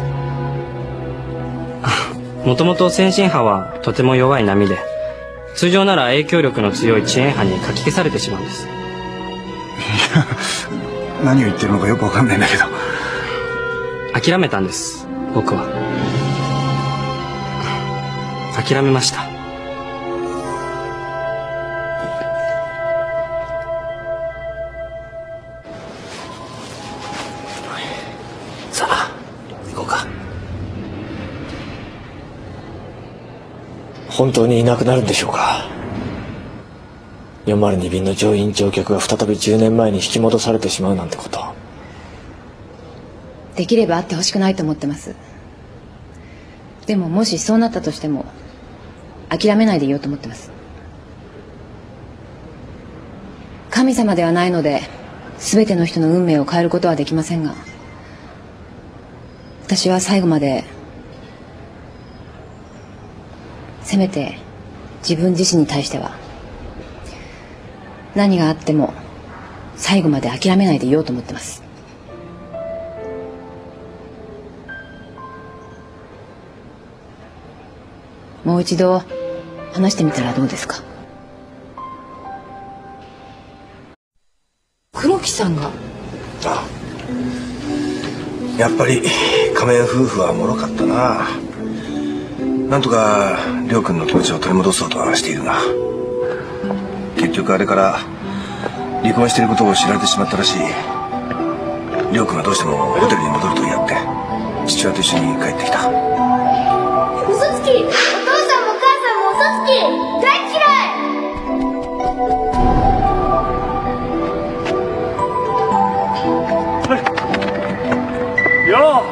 もともと先進波はとても弱い波で、通常なら影響力の強い遅延波にかき消されてしまうんです。 何を言ってるのかよくわかんないんだけど。 諦めたんです、僕は。諦めました。 さあ行こうか。本当にいなくなるんでしょうか。よんまるに便の乗員乗客が再びじゅうねんまえに引き戻されてしまうなんてこと。 できればあってほしくないと思ってます。でももしそうなったとしても諦めないでいようと思ってます。神様ではないので全ての人の運命を変えることはできませんが、私は最後までせめて自分自身に対しては何があっても最後まで諦めないでいようと思ってます。もう一度話してみたらどうですか。 黒木さんが。 あ、やっぱり仮面夫婦は脆かったな。なんとか亮君の気持ちを取り戻そうとはしているが、結局あれから離婚していることを知られてしまったらしい。亮君がどうしてもホテルに戻ると言い合って父親と一緒に帰ってきた。 嘘つき、お父さんもお母さんも嘘つき、大嫌い。 よ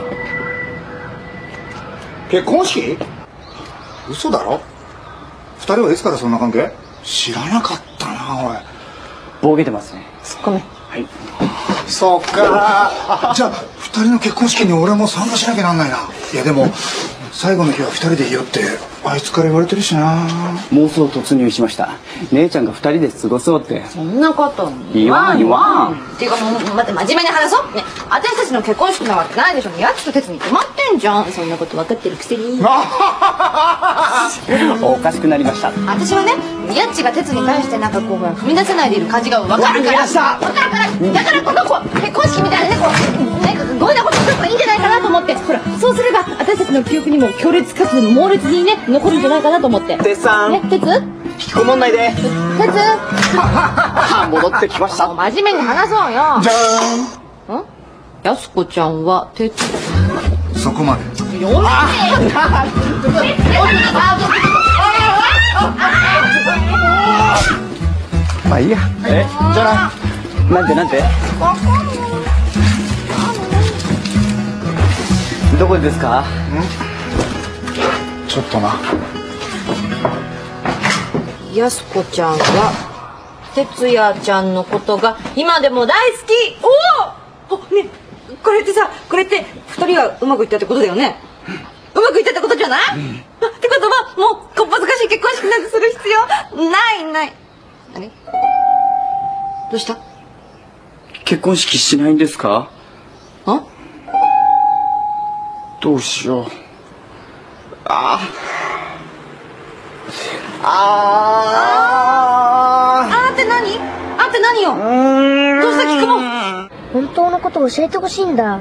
う、結婚式？嘘だろ。二人はいつからそんな関係？知らなかったな。おい、 ボケてますね。 ツッコミ。 はい。 そっか。じゃあ二人の結婚式に俺も参加しなきゃなんないな。いやでも最後の日は二人でいいよってあいつから言われてるしな。 妄想突入しました。姉ちゃんが二人で過ごそうって。 そんなこと言わん言わん。 っていうかもう待って、真面目に話そうね。私たちの結婚式なわけないでしょ。やつと鉄に決まってんじゃん。そんなこと分かってるくせに。 おかしくなりました。 私はね、やっちが鉄に対してなんかこう踏み出せないでいる感じが分かるから。分かるから。だからこのこう結婚式みたいなね、こうなんか強引なことすればいいんじゃないかなと思って。ほら、そうすれば私たちの記憶にも強烈かつ猛烈にね残るんじゃないかなと思って。 鉄さん。 ね、鉄？ 引きこもんないで。 鉄？ 戻ってきました。 真面目に話そうよ。 じゃーん。ん？やすこちゃんは鉄。 そこまで。 読めねまあいいや。え、じゃあな。なんてなんて。どこですか？ ちょっとな。 やすこちゃんが哲也ちゃんのことが今でも大好き。おお、ね、これってさ、これって二人がうまくいったってことだよね。うまくいったってことじゃない、うん、ってことはもうこっぱずかしい結婚式なんてする必要ないない。あれ、どうした？ 結婚式しないんですか？ あ、 どうしよう。あああああって何？あって何よ。どうした菊も。 本当のことを教えてほしいんだ。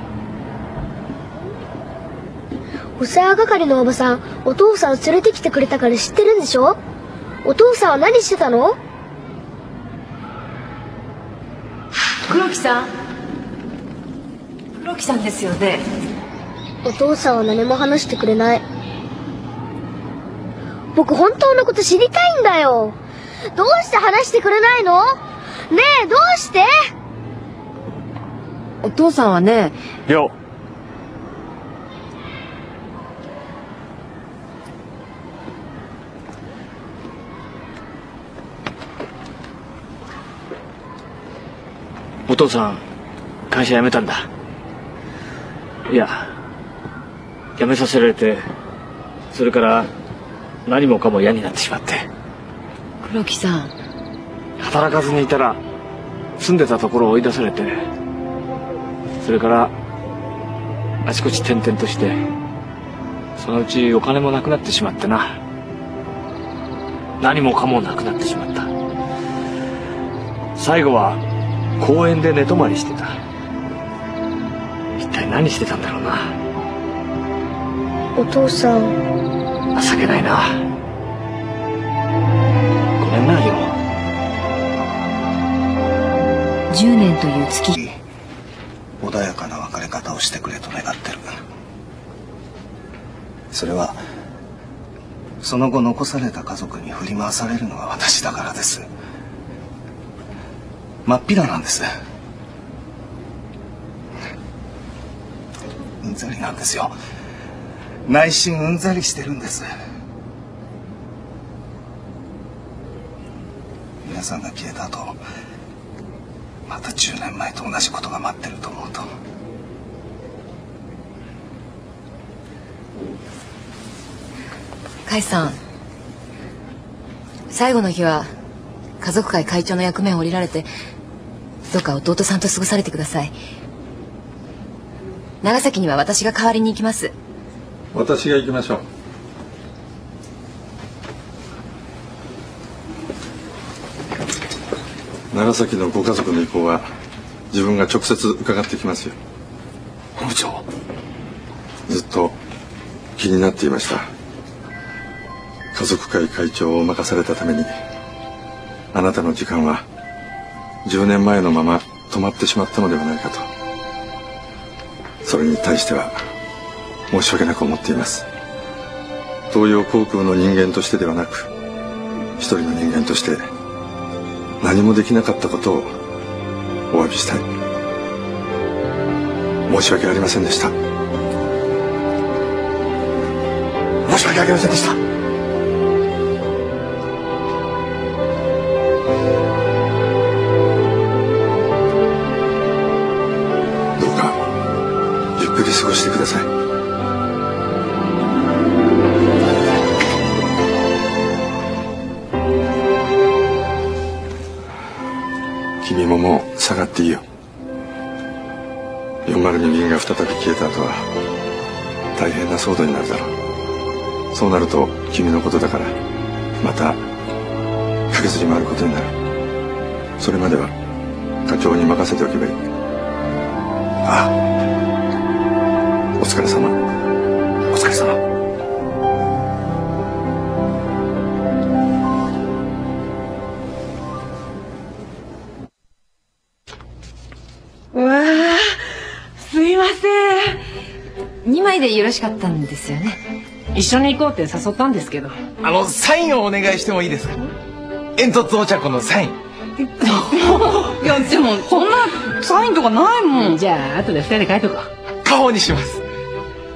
お世話係のおばさん、お父さんを連れてきてくれたから知ってるんでしょ？お父さんは何してたの？ 黒木さん、黒木さんですよね。 お父さんは何も話してくれない。僕本当のこと知りたいんだよ。どうして話してくれないの？ねえ、どうして？ お父さんはね、 よお父さん会社辞めたんだ。いや、辞めさせられて、それから何もかも嫌になってしまって。 黒木さん、 働かずにいたら住んでたところを追い出されて、それからあちこち転々として、そのうちお金もなくなってしまってな。何もかもなくなってしまった。最後は公園で寝泊まりしてた。一体何してたんだろうな。 お父さん、 情けないな。ごめんな、よ。 じゅうねんという月。 穏やかな別れ方をしてくれと願ってる。それはその後残された家族に振り回されるのは私だからです。真っ平なんです。うんざりなんですよ。内心うんざりしてるんです。皆さんが消えた後、またじゅうねんまえと同じことが待ってると思うと。 甲斐さん、最後の日は家族会会長の役目を降りられて、どうか弟さんと過ごされてください。長崎には私が代わりに行きます。 私が行きましょう。長崎のご家族の意向は自分が直接伺ってきますよ。 本部長、 ずっと気になっていました。家族会会長を任されたためにあなたの時間はじゅうねんまえのまま止まってしまったのではないかと。それに対しては申し訳なく思っています。東洋航空の人間としてではなく、一人の人間として何もできなかったことをお詫びしたい。申し訳ありませんでした。申し訳ありませんでした。どうかゆっくり過ごしてください。君ももう下がっていいよ。よんまるに便が再び消えた後は大変な騒動になるだろう。そうなると君のことだからまた駆けずり回ることになる。それまでは課長に任せておけばいい。ああ、お疲れ様。お疲れ様。 うわあ、すいません。にまいでよろしかったんですよね。 一緒に行こうって誘ったんですけど。 あのサインをお願いしてもいいですか？煙突お茶子のサイン。 いやでもそんなサインとかないもん。じゃあ後で二人で書いとこう。 顔にします。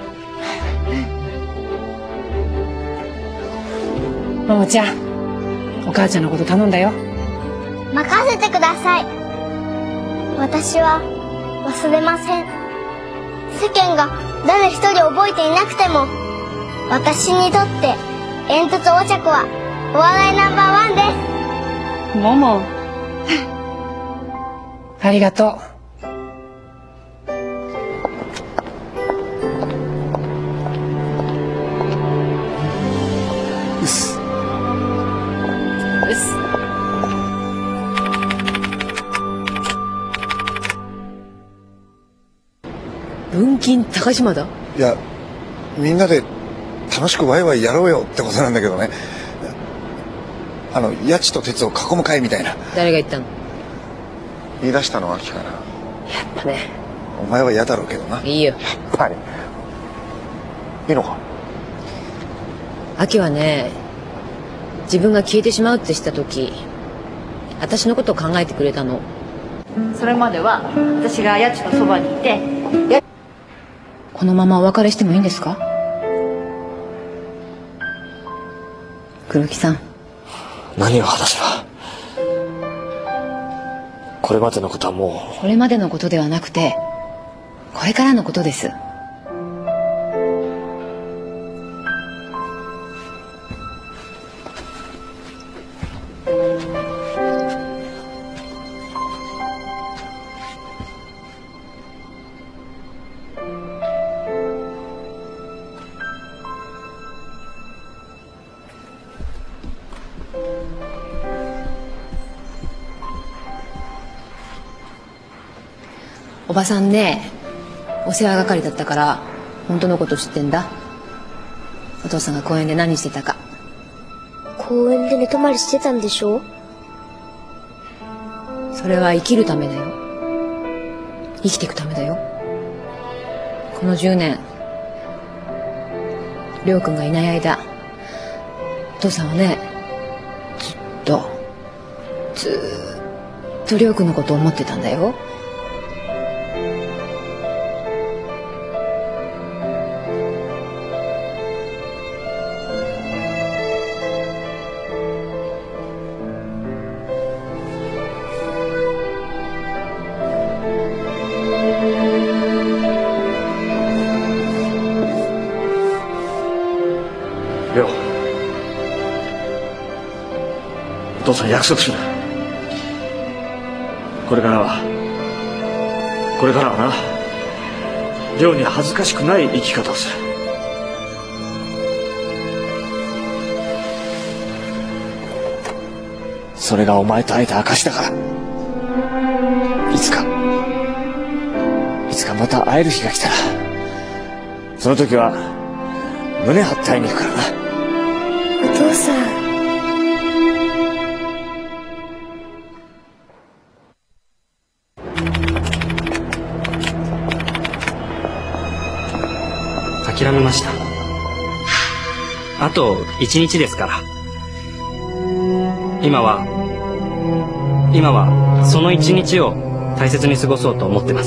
ももちゃん、 お母ちゃんのこと頼んだよ。 任せてください。私は忘れません。世間が誰一人覚えていなくても、私にとって煙突横着はお笑いナンバーワンです。 ももありがとう。 うっす。 うっす。文金高島だ。 いや、みんなで楽しくワイワイやろうよってことなんだけどね。あの、ヤチと鉄を囲む会みたいな。 誰が言ったの？ 言い出したのは秋かな。 やっぱね。 お前は嫌だろうけどな。 いいよ。 やっぱり。いいのか？ 秋はね、自分が消えてしまうって知った時、私のことを考えてくれたの。 それまでは私がヤチのそばにいて、やこのままお別れしてもいいんですか？黒木さん。 何を話せば。これまでのことはもう。 これまでのことではなくて、これからのことです。おばさんね、お世話係だったから本当のこと知ってんだ。お父さんが公園で何してたか。 公園で寝泊まりしてたんでしょ？ それは生きるためだよ。生きていくためだよ。このじゅうねん、りょうくんがいない間、お父さんはね、ずっとずーっとりょうくんのことを思ってたんだよ。 りょう、お父さん約束する。これからはこれからはな、りょうに恥ずかしくない生き方をする。それがお前と会えた証だから。いつかいつかまた会える日が来たら、その時は胸張って会いに行くからな。 お父さん。 諦めました。あと一日ですから。今は今はその一日を大切に過ごそうと思ってます。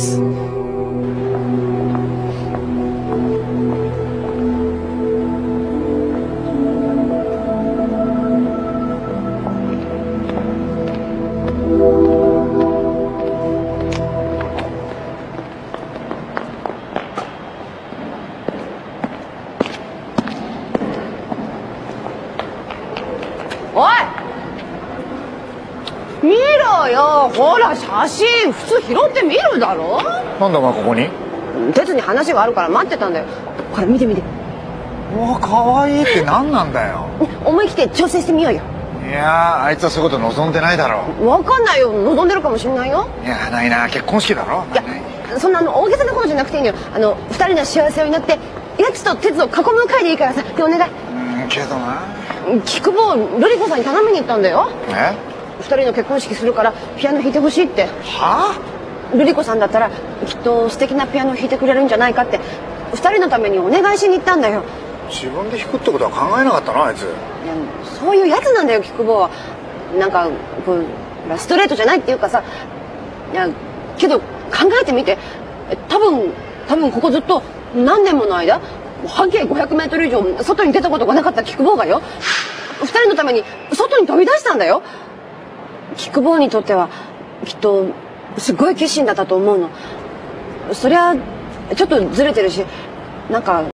おい、見ろよ。ほら写真普通拾って見るだろ。 なんだお前ここに？ 鉄に話があるから待ってたんだよ。ほら見て見て。 うわ、可愛いって何なんだよ。 思い切って挑戦してみようよ。 いやー、あいつはそういうこと望んでないだろう。 わかんないよ。望んでるかもしんないよ。 いや、ないな、結婚式だろ。 いや、そんなあの大げさなことじゃなくていいのよ。あの二人の幸せを祈ってヤツと鉄を囲む会でいいからさ。でお願い。 うん、けどな。 菊坊、瑠璃子さんに頼みに行ったんだよ。 え？ 二人の結婚式するからピアノ弾いてほしいって。 はぁ？瑠璃子さんだったらきっと素敵なピアノ弾いてくれるんじゃないかって二人のためにお願いしに行ったんだよ。 自分で弾くってことは考えなかったな、あいつ。いや、 そういうやつなんだよ、菊坊は。なんかこうストレートじゃないっていうかさ。いやけど考えてみて。多分多分ここずっと何年もの間半径ごひゃくメートル以上外に出たことがなかった菊坊がよ、二人のために外外に飛び出したんだよ。キックボーにとってはきっとすごい決心だったと思うの。そりゃちょっとずれてるし、なんか